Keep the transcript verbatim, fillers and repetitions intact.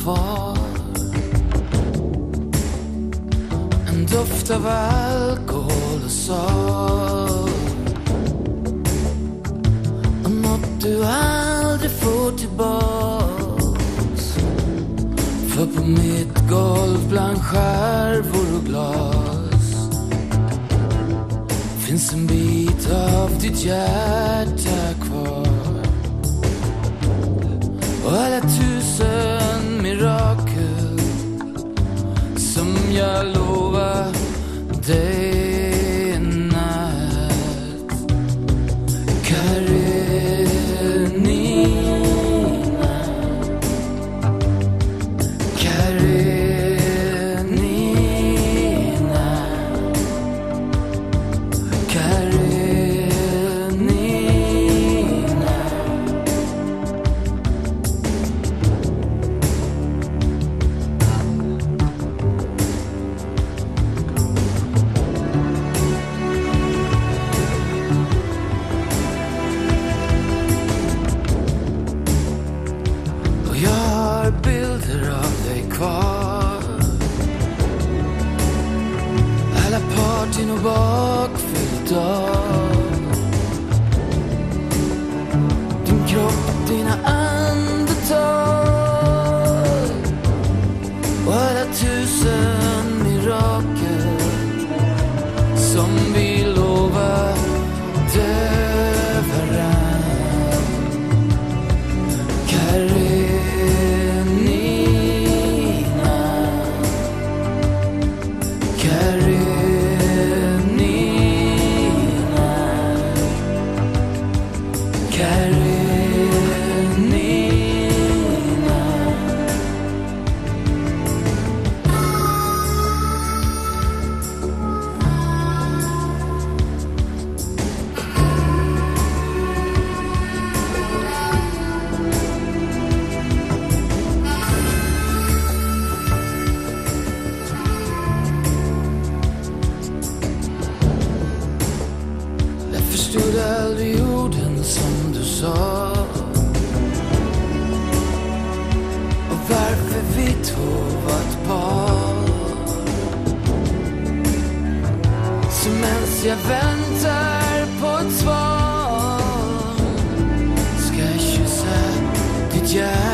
kvar. En doft av alkohol och sorg, och något du aldrig får tillbaks. För på mitt golv bland skärvor och glas finns en bit av ditt hjärta kvar. Och alla tusen mirakel som jag lovar dig en natt. Karenina, Karenina, Karenina. Och jag har bilder av dig kvar, alla partyn och bakfylld dag. Din kropp, dina andetag och alla tusen mirakel som vi lovar dö varann. Karenina, Karenina, Karenina. Jag förstod aldrig orden som du sa, och varför vi två var ett par. Så mens jag väntar på ett svar ska jag kyssa ditt hjärta